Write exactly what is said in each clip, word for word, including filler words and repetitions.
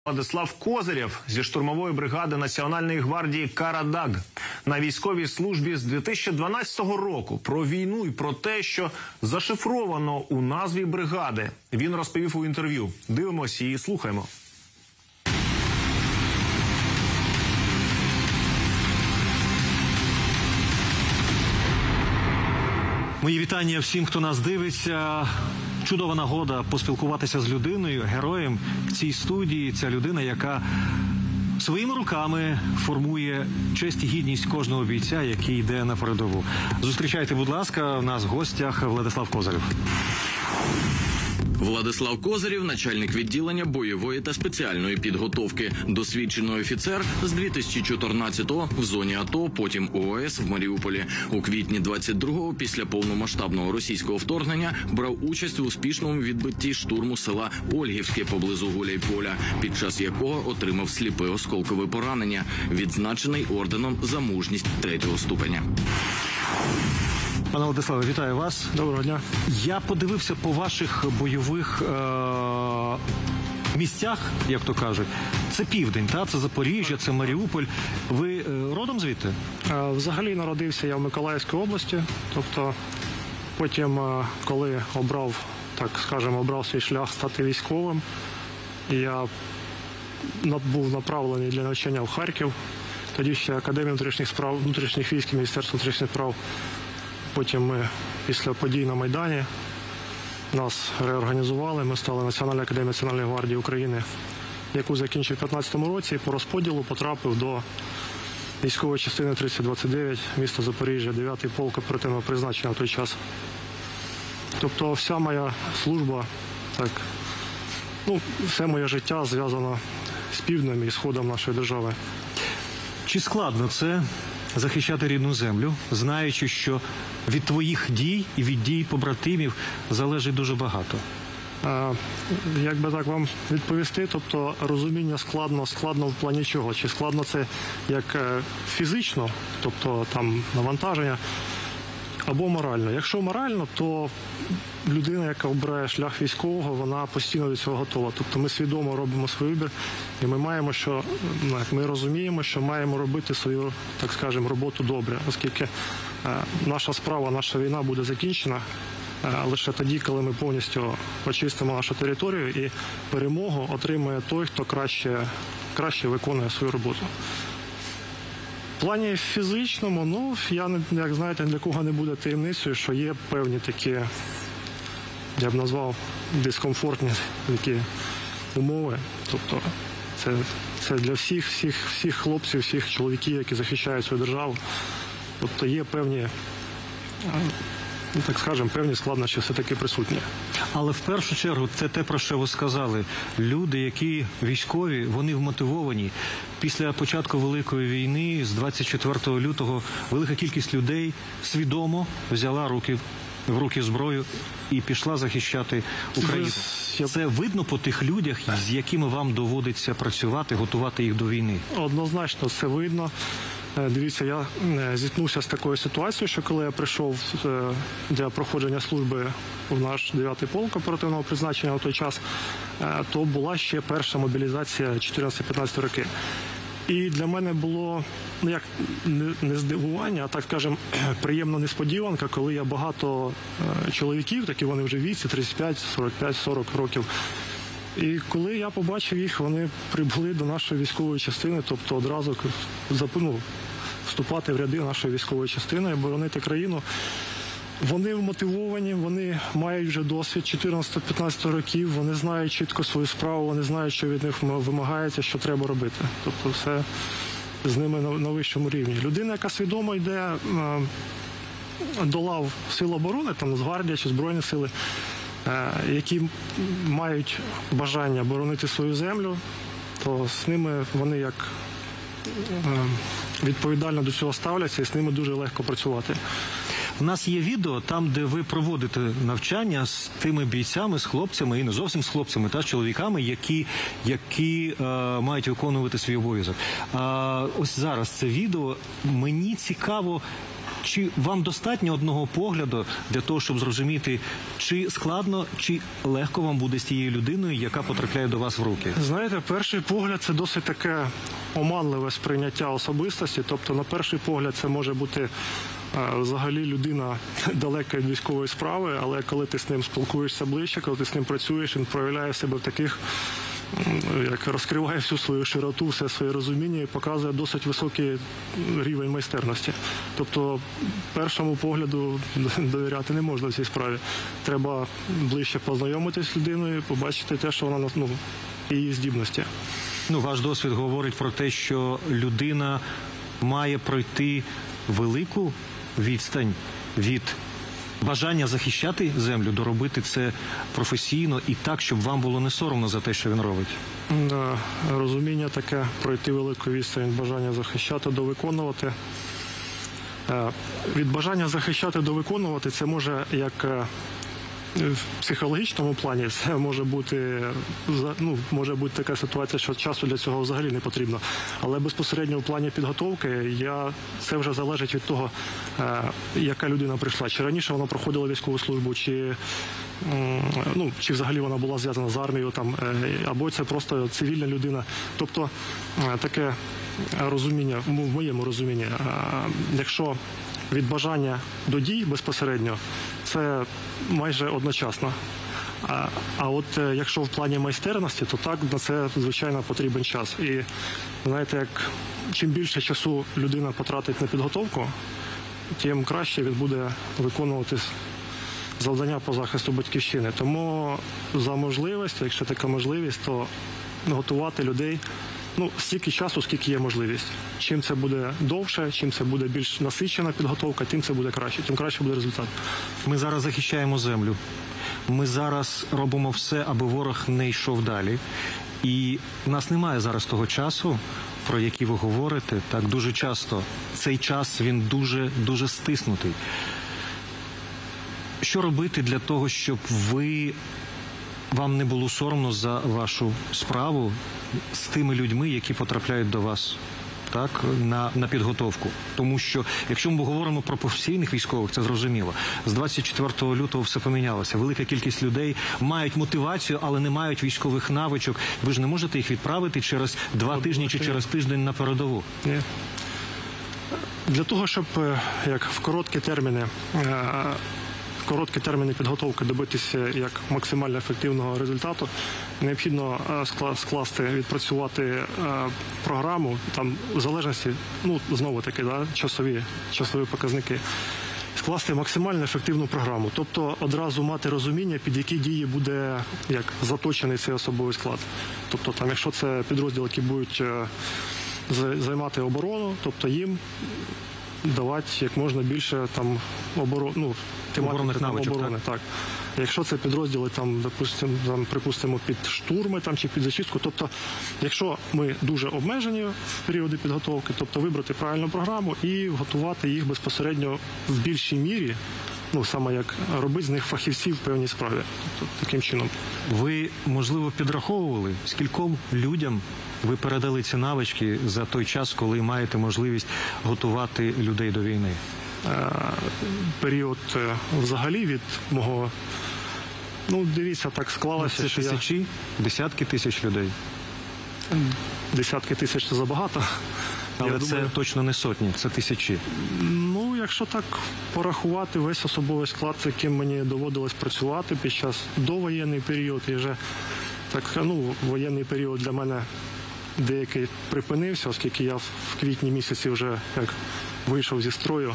Владислав Козирєв зі штурмової бригади Національної гвардії «Карадаг» на військовій службі з дві тисячі дванадцятого року. Про війну і про те, що зашифровано у назві бригади, він розповів у інтерв'ю. Дивимося і слухаємо. Мої вітання всім, хто нас дивиться. Чудова нагода поспілкуватися з людиною, героєм в цій студії. Ця людина, яка своїми руками формує честь і гідність кожного бійця, який йде на передову. Зустрічайте, будь ласка, у нас в гостях Владислав Козирєв. Владислав Козирєв – начальник відділення бойової та спеціальної підготовки. Досвідчений офіцер з дві тисячі чотирнадцятого в зоні АТО, потім ООС в Маріуполі. У квітні двадцять другого, після повномасштабного російського вторгнення, брав участь у успішному відбитті штурму села Ольгівське поблизу Гуляйполя, під час якого отримав сліпе осколкове поранення, відзначений орденом за мужність третього ступеня. Пане Владиславе, вітаю вас. Доброго дня. Я подивився по ваших бойових е- місцях, як то кажуть. Це південь, та? Це Запоріжжя, це Маріуполь. Ви е родом звідти? Е взагалі народився я в Миколаївській області. Тобто потім, е коли обрав, так скажемо, обрав свій шлях стати військовим, я був направлений для навчання в Харків. Тоді ще Академія внутрішніх справ, внутрішніх військ, Міністерство внутрішніх справ. Потім ми після подій на Майдані нас реорганізували, ми стали Національною академією Національної гвардії України, яку закінчив у п'ятнадцятому році, і по розподілу потрапив до військової частини тридцять двадцять дев'ять, міста Запоріжжя, дев'ятий полк оперативного призначення в той час. Тобто вся моя служба, так, ну, все моє життя зв'язано з півднем і сходом нашої держави. Чи складно це захищати рідну землю, знаючи, що від твоїх дій і від дій побратимів залежить дуже багато? А, як би так вам відповісти, тобто розуміння складно, складно в плані чого? Чи складно це як фізично, тобто там навантаження, або морально? Якщо морально, то людина, яка обирає шлях військового, вона постійно до цього готова. Тобто ми свідомо робимо свій вибір, і ми маємо, що ми розуміємо, що маємо робити свою, так скажемо, роботу добре, оскільки е, наша справа, наша війна буде закінчена е, лише тоді, коли ми повністю очистимо нашу територію, і перемогу отримує той, хто краще, краще виконує свою роботу. В плані фізичному, ну, я, як знаєте, для кого не буде таємницею, що є певні такі, я б назвав, дискомфортні такі умови. Тобто це, це для всіх, всіх, всіх хлопців, всіх чоловіків, які захищають свою державу. Тобто є певні, так скажемо, певні складнощі все-таки присутні. Але в першу чергу це те, про що ви сказали. Люди, які військові, вони вмотивовані. Після початку Великої війни, з двадцять четвертого лютого, велика кількість людей свідомо взяла руки в руки зброю і пішла захищати Україну. Це видно по тих людях, з якими вам доводиться працювати, готувати їх до війни? Однозначно це видно. Дивіться, я зіткнувся з такою ситуацією, що коли я прийшов для проходження служби в наш дев'ятий полк оперативного призначення на той час, то була ще перша мобілізація чотирнадцять-п'ятнадцять роки. І для мене було, ну як, не здивування, а так скажемо, приємна несподіванка, коли я багато чоловіків, такі вони вже в віці, тридцять п'ять, сорок п'ять, сорок років. І коли я побачив їх, вони прибули до нашої військової частини, тобто одразу ну, вступати в ряди нашої військової частини, боронити країну. Вони вмотивовані, вони мають вже досвід чотирнадцять-п'ятнадцять років, вони знають чітко свою справу, вони знають, що від них вимагається, що треба робити. Тобто все з ними на, на вищому рівні. Людина, яка свідомо йде до лав Сил оборони, там Нацгвардія чи Збройні сили, які мають бажання боронити свою землю, то з ними вони як відповідально до цього ставляться, і з ними дуже легко працювати. У нас є відео там, де ви проводите навчання з тими бійцями, з хлопцями, і не зовсім з хлопцями, та з чоловіками, які, які е, мають виконувати свій обов'язок. Е, ось зараз це відео. Мені цікаво, Чи вам достатньо одного погляду для того, щоб зрозуміти, чи складно, чи легко вам буде з тією людиною, яка потрапляє до вас в руки? Знаєте, перший погляд – це досить таке оманливе сприйняття особистості. Тобто, на перший погляд, це може бути е, взагалі людина далека від військової справи, але коли ти з ним спілкуєшся ближче, коли ти з ним працюєш, він проявляє себе в таких, як розкриває всю свою широту, все своє розуміння і показує досить високий рівень майстерності. Тобто, першому погляду довіряти не можна в цій справі. Треба ближче познайомитися з людиною, побачити те, що вона, ну, її здібності. Ну, ваш досвід говорить про те, що людина має пройти велику відстань від бажання захищати землю, доробити це професійно і так, щоб вам було не соромно за те, що він робить. Да, розуміння таке, пройти велику відстань від бажання захищати до виконувати. Е, Від бажання захищати до виконувати це може як е, в психологічному плані, це може бути, ну, може бути така ситуація, що часу для цього взагалі не потрібно. Але безпосередньо в плані підготовки я, це вже залежить від того, е, яка людина прийшла. Чи раніше вона проходила військову службу, чи, ну, чи взагалі вона була зв'язана з армією, там, е, або це просто цивільна людина. Тобто е, таке розуміння, в моєму розумінні, е, якщо від бажання до дій безпосередньо, це майже одночасно. А, а от е, якщо в плані майстерності, то так, на це, звичайно, потрібен час. І, знаєте, як чим більше часу людина потратить на підготовку, тим краще він буде виконувати завдання по захисту батьківщини. Тому за можливість, якщо така можливість, то готувати людей, ну, стільки часу, скільки є можливість. Чим це буде довше, чим це буде більш насичена підготовка, тим це буде краще, тим краще буде результат. Ми зараз захищаємо землю. Ми зараз робимо все, аби ворог не йшов далі. І в нас немає зараз того часу, про який ви говорите. Так, дуже часто цей час, він дуже, дуже стиснутий. Що робити для того, щоб ви, вам не було соромно за вашу справу з тими людьми, які потрапляють до вас, так, на, на підготовку? Тому що, якщо ми говоримо про професійних військових, це зрозуміло. З двадцять четвертого лютого все помінялося. Велика кількість людей мають мотивацію, але не мають військових навичок. Ви ж не можете їх відправити через два тижні чи через тиждень на передову. Ні. Для того, щоб як в короткі терміни, короткі терміни підготовки добитися як максимально ефективного результату, необхідно скласти, відпрацювати програму, там в залежності, ну, знову таки, да, часові, часові показники, скласти максимально ефективну програму, тобто одразу мати розуміння, під які дії буде як заточений цей особовий склад. Тобто, там, якщо це підрозділи, які будуть займати оборону, тобто їм давати як можна більше там оборон, ну, тематики там, навичок, оборони. Так. Так. Якщо це підрозділи, там, допустим, там, припустимо, під штурми там, чи під зачистку, тобто, якщо ми дуже обмежені в періоди підготовки, тобто вибрати правильну програму і готувати їх безпосередньо в більшій мірі, ну, саме як робити з них фахівців в певній справі. Тобто, таким чином. Ви, можливо, підраховували, скільком людям ви передали ці навички за той час, коли маєте можливість готувати людей до війни? Період взагалі від мого, ну, дивіться, так склалося, це що тисячі, я... десятки тисяч людей? Десятки тисяч – це забагато. Але я це думаю, точно не сотні, це тисячі. Ну, якщо так порахувати весь особовий склад, з яким мені доводилось працювати під час довоєнний період, і вже так, ну, воєнний період для мене деякий припинився, оскільки я в квітні місяці вже як вийшов зі строю.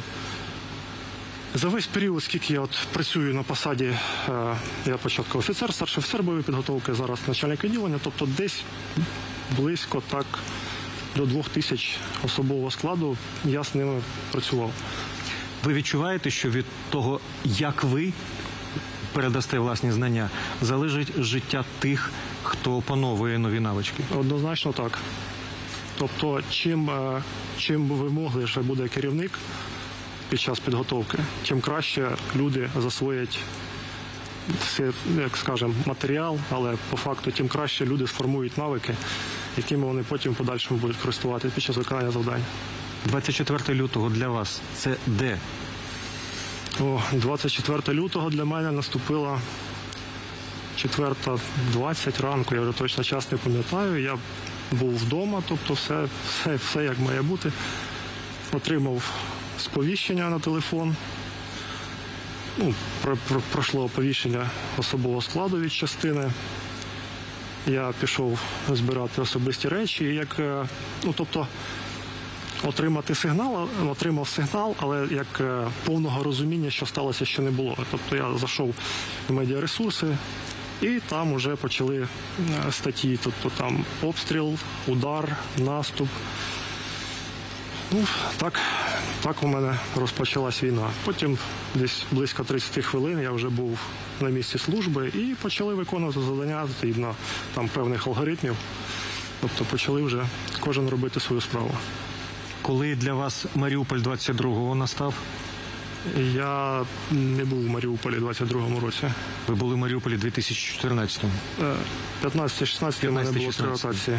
За весь період, скільки я от працюю на посаді, е, я спочатку офіцер, старший офіцер бойової підготовки, зараз начальник відділення, тобто десь близько так до двох тисяч особового складу я з ними працював. Ви відчуваєте, що від того, як ви передасте власні знання, залежить життя тих, хто опановує нові навички? Однозначно так. Тобто, чим, чим вимогливіше буде керівник під час підготовки, тим краще люди засвоять все, як скажемо, матеріал, але по факту тим краще люди сформують навики, якими вони потім в подальшому будуть користуватися під час виконання завдань. двадцять четвертого лютого для вас – це де? О, двадцять четвертого лютого для мене наступила четверта двадцять ранку, я вже точно час не пам'ятаю. Я був вдома, тобто все, все, все як має бути. Отримав сповіщення на телефон. Ну, про, про, пройшло оповіщення особового складу від частини. Я пішов збирати особисті речі, і як, ну, тобто, отримати сигнал, отримав сигнал, але як повного розуміння, що сталося, ще не було. Тобто я зайшов в медіаресурси, і там вже почали статті, тобто там обстріл, удар, наступ. Ну, так, так у мене розпочалась війна. Потім десь близько тридцять хвилин я вже був на місці служби і почали виконувати завдання згідно там певних алгоритмів. Тобто почали вже кожен робити свою справу. Коли для вас Маріуполь двадцять другого настав? Я не був у Маріуполі у двадцять другому році. Ви були в Маріуполі у дві тисячі чотирнадцятому? п'ятнадцятий-шістнадцятий у мене було три ротації.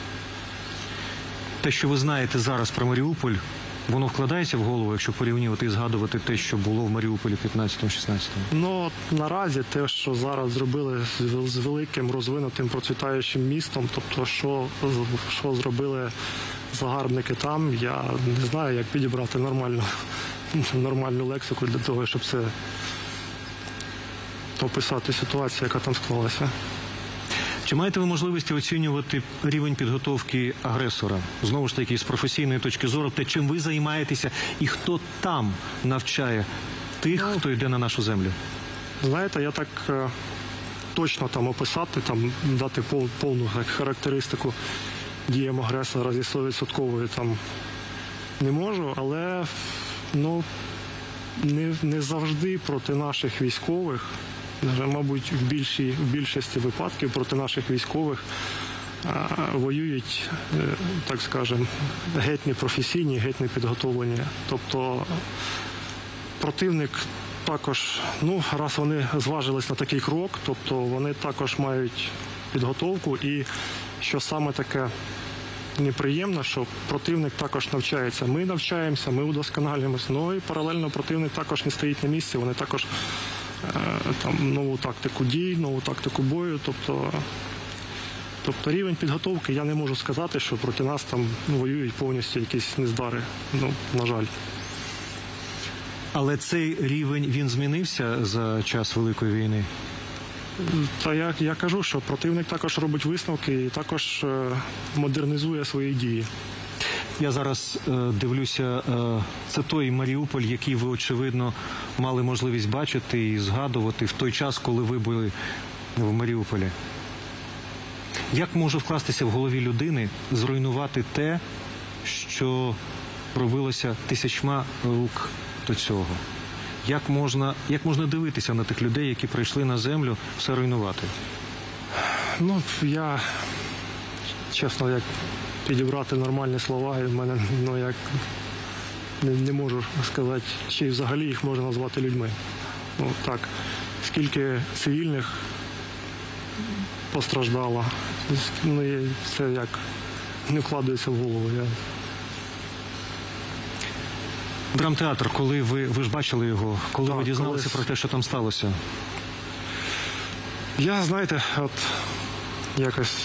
Те, що ви знаєте зараз про Маріуполь, воно вкладається в голову, якщо порівнювати і згадувати те, що було в Маріуполі п'ятнадцятому-шістнадцятому? Ну, от наразі те, що зараз зробили з, з великим, розвинутим, процвітаючим містом, тобто, що, що зробили загарбники там, я не знаю, як підібрати нормальну, нормальну лексику для того, щоб це описати ситуацію, яка там склалася. Чи маєте ви можливості оцінювати рівень підготовки агресора? Знову ж таки, з професійної точки зору, те, чим ви займаєтеся і хто там навчає тих, хто йде на нашу землю? Знаєте, я так е, точно там описати, там дати пов, повну характеристику діям агресора зі сто відсотків там не можу, але ну, не, не завжди проти наших військових, мабуть, в, більшій, в більшості випадків проти наших військових а, воюють, так скажемо, геть не професійні, геть не підготовлені. Тобто противник також, ну, раз вони зважились на такий крок, тобто вони також мають підготовку, і що саме таке неприємно, що противник також навчається. Ми навчаємося, ми удосконалюємося, ну і паралельно противник також не стоїть на місці, вони також там нову тактику дій, нову тактику бою, тобто, тобто рівень підготовки, я не можу сказати, що проти нас там ну, воюють повністю якісь нездари, ну, на жаль. Але цей рівень, він змінився за час Великої війни? Та я, я кажу, що противник також робить висновки і також е, модернізує свої дії. Я зараз е, дивлюся, е, це той Маріуполь, який ви, очевидно, мали можливість бачити і згадувати в той час, коли ви були в Маріуполі. Як може вкластися в голові людини зруйнувати те, що робилося тисячма рук до цього? Як можна, як можна дивитися на тих людей, які прийшли на землю, все руйнувати? Ну, я, чесно, як підібрати нормальні слова, і в мене, ну, як, не, не можу сказати, чи взагалі їх можна назвати людьми. Ну, так, скільки цивільних постраждало, ну, і це як не вкладається в голову. Я... Драмтеатр, коли ви, ви ж бачили його, коли Так, ви дізналися колись... про те, що там сталося? Я, знаєте, от якось,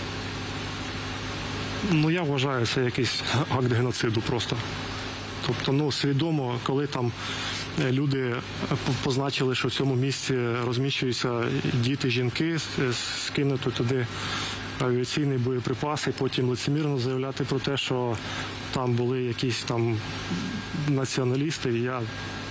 ну, я вважаю, це якийсь акт геноциду просто. Тобто, ну, свідомо, коли там люди позначили, що в цьому місці розміщуються діти, жінки, скинути туди авіаційні боєприпаси, потім лицемірно заявляти про те, що там були якісь там націоналісти, і я...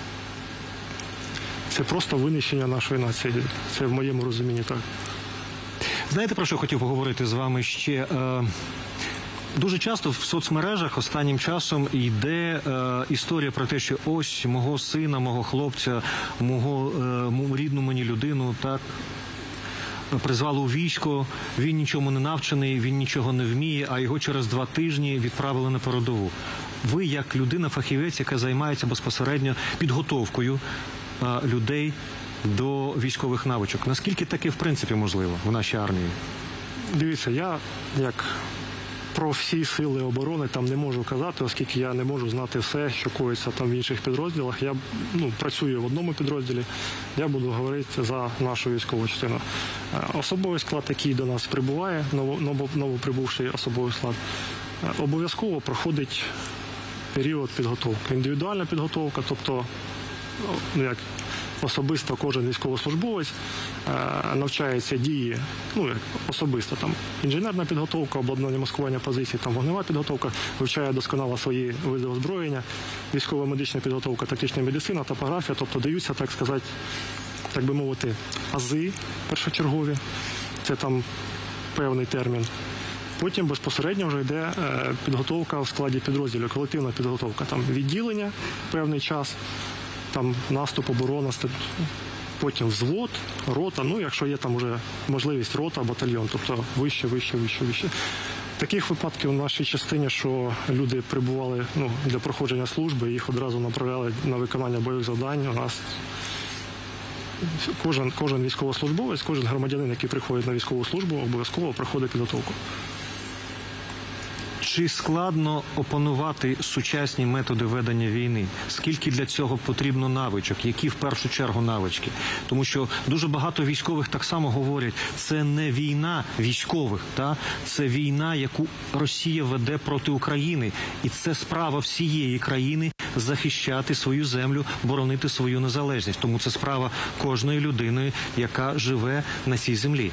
Це просто винищення нашої нації. Це в моєму розумінні так. Знаєте, про що хотів поговорити з вами ще? Е, дуже часто в соцмережах останнім часом йде е, історія про те, що ось мого сина, мого хлопця, мого е, рідну мені людину, так, призвали у військо, він нічому не навчений, він нічого не вміє, а його через два тижні відправили на передову. Ви, як людина-фахівець, яка займається безпосередньо підготовкою а, людей до військових навичок, наскільки таке в принципі можливо в нашій армії? Дивіться, я як про всі сили оборони там не можу казати, оскільки я не можу знати все, що коїться там в інших підрозділах. Я ну, працюю в одному підрозділі, я буду говорити за нашу військову частину. Особовий склад, який до нас прибуває, ново, новоприбувший особовий склад, обов'язково проходить період підготовки. Індивідуальна підготовка, тобто, ну, як особисто кожен військовослужбовець е, навчається дії, ну, як особисто, там, інженерна підготовка, обладнання маскування позицій, там, вогнева підготовка, вивчає досконало свої види озброєння, військово-медична підготовка, тактична медицина, топографія, тобто даються, так сказати, так би мовити, ази першочергові, це там певний термін. Потім безпосередньо вже йде е, підготовка в складі підрозділів, колективна підготовка, там відділення певний час, там наступ, оборона, потім взвод, рота, ну якщо є там вже можливість рота, батальйон, тобто вище, вище, вище, вище. Таких випадків в нашій частині, що люди прибували ну, для проходження служби, їх одразу направляли на виконання бойових завдань. У нас кожен, кожен військовослужбовець, кожен громадянин, який приходить на військову службу, обов'язково проходить підготовку. Чи складно опанувати сучасні методи ведення війни? Скільки для цього потрібно навичок? Які в першу чергу навички? Тому що дуже багато військових так само говорять, це не війна військових, та? Це війна, яку Росія веде проти України. І це справа всієї країни захищати свою землю, боронити свою незалежність. Тому це справа кожної людини, яка живе на цій землі.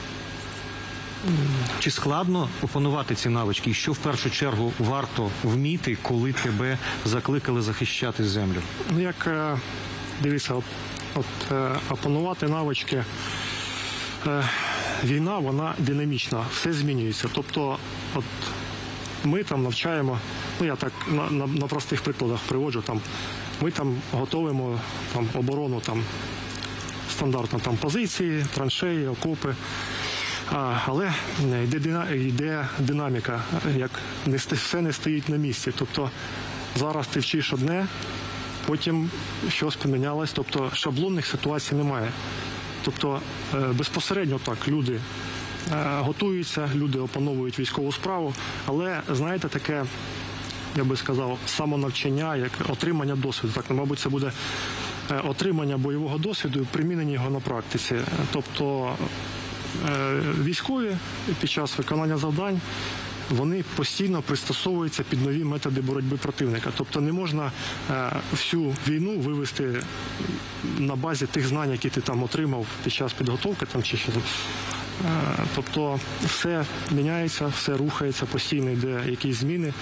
Чи складно опанувати ці навички? І що в першу чергу варто вміти, коли тебе закликали захищати землю? Ну, як, дивіться, от, от опанувати навички, війна, вона динамічна, все змінюється. Тобто, от ми там навчаємо, ну я так на, на, на простих прикладах приводжу, там, ми там готуємо там, оборону там, стандартно там, позиції, траншеї, окопи. А, але йде, йде динаміка, як не, все не стоїть на місці. Тобто зараз ти вчиш одне, потім щось помінялось, тобто шаблонних ситуацій немає. Тобто безпосередньо так люди готуються, люди опановують військову справу, але, знаєте, таке, я би сказав, самонавчання, як отримання досвіду. Так, мабуть, це буде отримання бойового досвіду і примінення його на практиці. Тобто військові під час виконання завдань, вони постійно пристосовуються під нові методи боротьби противника. Тобто не можна всю війну вивести на базі тих знань, які ти там отримав під час підготовки там, чи ще. Тобто все міняється, все рухається, постійно йде якісь зміни.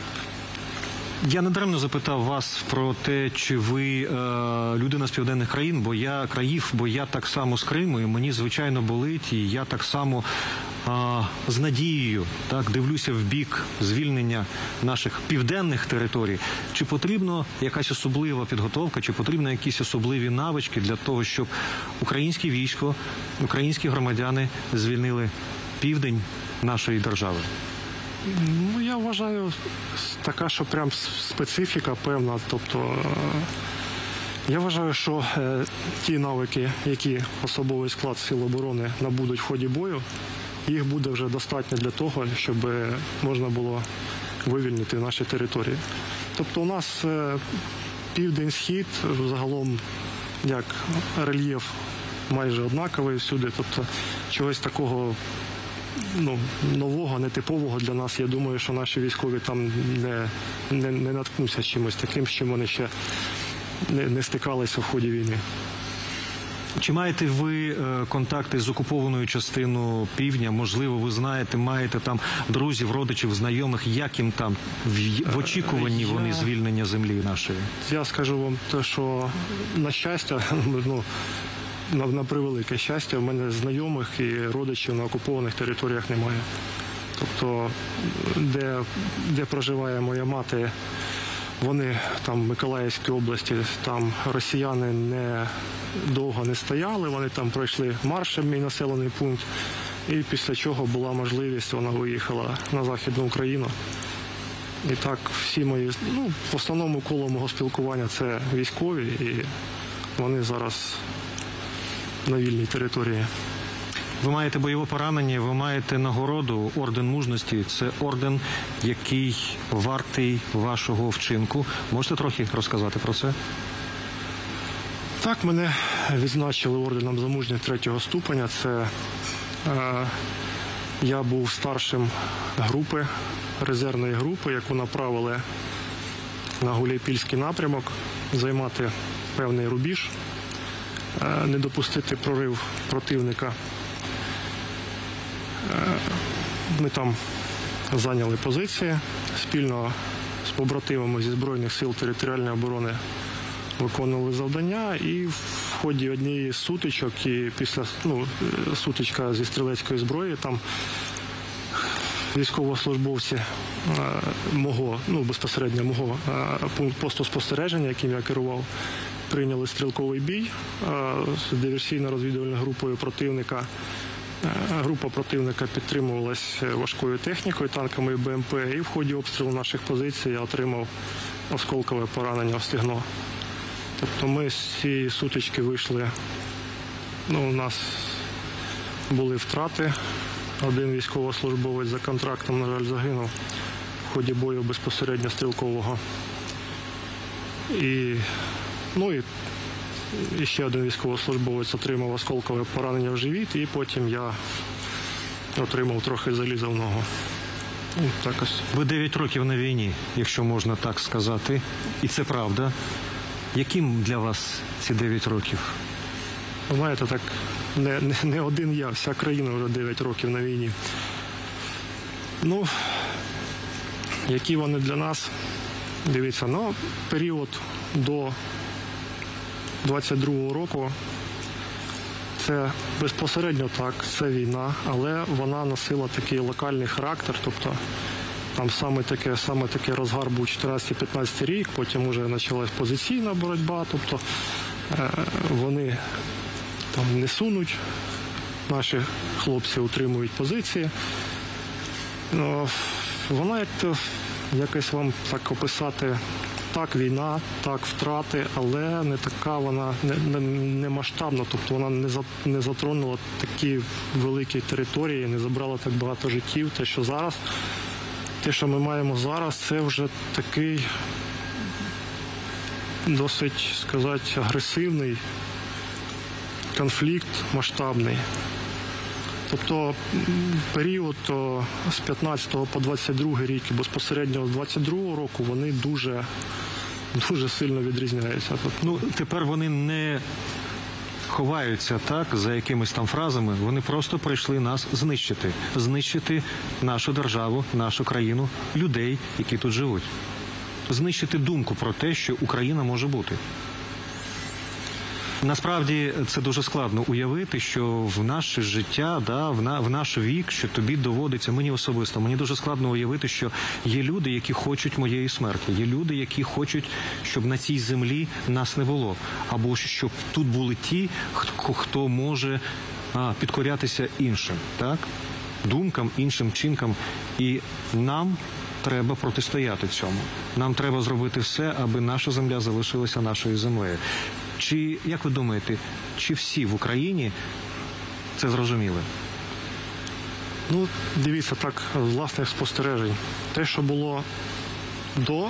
Я недаремно запитав вас про те, чи ви е, людина з південних країн, бо я країв, бо я так само з Криму, і мені, звичайно, болить, і я так само е, з надією так, дивлюся в бік звільнення наших південних територій. Чи потрібна якась особлива підготовка, чи потрібні якісь особливі навички для того, щоб українське військо, українські громадяни звільнили південь нашої держави? Ну, я вважаю, така, що прям специфіка певна. Тобто, я вважаю, що е, ті навики, які особовий склад Сил оборони набудуть в ході бою, їх буде вже достатньо для того, щоб можна було вивільнити наші території. Тобто у нас е, південь-схід, загалом, як рельєф майже однаковий всюди, тобто чогось такого ну, нового, нетипового для нас. Я думаю, що наші військові там не, не, не наткнуться з чимось таким, з чим вони ще не, не стикалися в ході війни. Чи маєте ви е, контакти з окупованою частиною півдня? Можливо, ви знаєте, маєте там друзів, родичів, знайомих, як їм там в, в очікуванні вони я, звільнення землі нашої? Я скажу вам те, що на щастя, ну, На, на превелике щастя, в мене знайомих і родичів на окупованих територіях немає. Тобто, де, де проживає моя мати, вони там в Миколаївській області, там росіяни не довго не стояли, вони там пройшли маршем мій населений пункт, і після чого була можливість, вона виїхала на Західну Україну. І так всі мої, ну, в основному коло мого спілкування це військові, і вони зараз на вільній території. Ви маєте бойове поранення, ви маєте нагороду, орден мужності. Це орден, який вартий вашого вчинку. Можете трохи розказати про це? Так, мене відзначили орденом за мужність третього ступеня. Це е, я був старшим групи, резервної групи, яку направили на Гуляйпільський напрямок, займати певний рубіж, е, не допустити прорив противника. Е, ми там зайняли позиції спільно з побратимами зі Збройних сил територіальної оборони. Виконували завдання, і в ході однієї з сутичок, і після ну, сутичка зі стрілецької зброї, там військовослужбовці е, мого, ну безпосередньо мого е, посту спостереження, яким я керував, прийняли стрілковий бій е, з диверсійно-розвідувальною групою противника. Е, група противника підтримувалась важкою технікою, танками і БМП, і в ході обстрілу наших позицій я отримав осколкове поранення в стегно. Тобто ми з цієї сутички вийшли, ну, у нас були втрати. Один військовослужбовець за контрактом, на жаль, загинув в ході бою безпосередньо стрілкового. І, ну, і, і ще один військовослужбовець отримав осколкове поранення в живіт, і потім я отримав трохи заліза в ногу. Ну, так ось. Ви дев'ять років на війні, якщо можна так сказати, і це правда. Яким для вас ці дев'ять років? Знаєте, так, не, не, не один я, вся країна вже дев'ять років на війні. Ну, які вони для нас, дивіться, ну, період до двадцять другого року, це безпосередньо так, це війна, але вона носила такий локальний характер, тобто там саме таке, саме таке розгар був чотирнадцятий-п'ятнадцятий рік, потім вже почалась позиційна боротьба, тобто е, вони там не сунуть, наші хлопці утримують позиції. Ну, вона як-то, якось вам так описати, так війна, так втрати, але не така вона, не, не, не масштабна, тобто вона не, за, не затронула такі великі території, не забрала так багато життів, те, що зараз. Те, що ми маємо зараз, це вже такий досить, сказати, агресивний конфлікт масштабний. Тобто період то, з п'ятнадцятого по двадцять другий рік і безпосередньо з двадцять другого року вони дуже, дуже сильно відрізняються. Тобто, ну, тепер вони не ховаються так за якимись там фразами, вони просто прийшли нас знищити. Знищити нашу державу, нашу країну, людей, які тут живуть. Знищити думку про те, що Україна може бути. Насправді це дуже складно уявити, що в наше життя, да, в, на, в наш вік, що тобі доводиться, мені особисто, мені дуже складно уявити, що є люди, які хочуть моєї смерті, є люди, які хочуть, щоб на цій землі нас не було, або щоб тут були ті, хто, хто може а, підкорятися іншим, так? Думкам, іншим чинкам, і нам треба протистояти цьому. Нам треба зробити все, аби наша земля залишилася нашою землею. Чи, як ви думаєте, чи всі в Україні це зрозуміли? Ну, дивіться, так, з власних спостережень. Те, що було до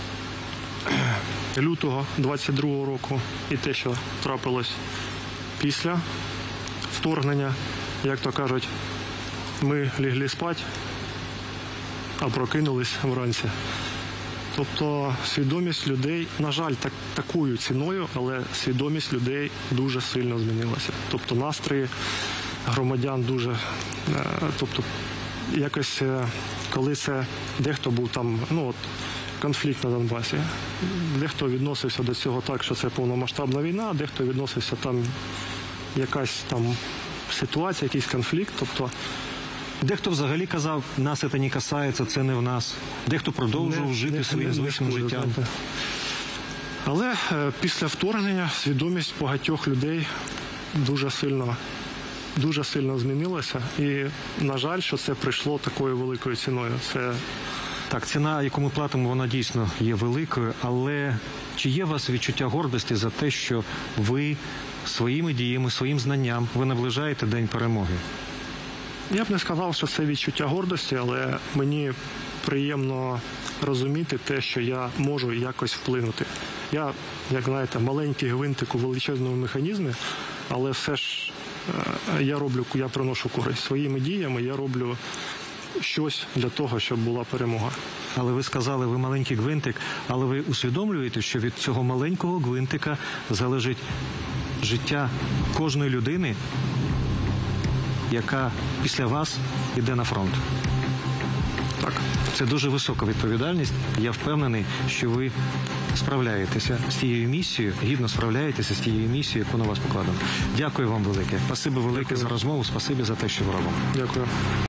лютого двадцять другого року, і те, що трапилось після вторгнення, як то кажуть, ми лягли спати, а прокинулись вранці. Тобто свідомість людей, на жаль, так, такою ціною, але свідомість людей дуже сильно змінилася. Тобто настрої громадян дуже, тобто якось, коли це дехто був там, ну от, конфлікт на Донбасі, дехто відносився до цього так, що це повномасштабна війна, дехто відносився там якась там ситуація, якийсь конфлікт, тобто дехто взагалі казав, нас це не касається, це не в нас. Дехто продовжував не, жити не, своїм не, звичним не життям. Але е, після вторгнення свідомість багатьох людей дуже сильно, дуже сильно змінилася. І, на жаль, що це прийшло такою великою ціною. Це... Так, ціна, яку ми платимо, вона дійсно є великою, але чи є у вас відчуття гордості за те, що ви своїми діями, своїм знанням ви наближаєте день перемоги. Я б не сказав, що це відчуття гордості, але мені приємно розуміти те, що я можу якось вплинути. Я, як знаєте, маленький гвинтик у величезному механізмі, але все ж е, я роблю, я приношу користь. Своїми діями я роблю щось для того, щоб була перемога. Але ви сказали, ви маленький гвинтик, але ви усвідомлюєте, що від цього маленького гвинтика залежить життя кожної людини, яка після вас йде на фронт. Так. Це дуже висока відповідальність. Я впевнений, що ви справляєтеся з тією місією, гідно справляєтеся з тією місією, яку на вас покладено. Дякую вам велике. Спасибі велике Дякую. за розмову, спасибі за те, що ви робите. Дякую.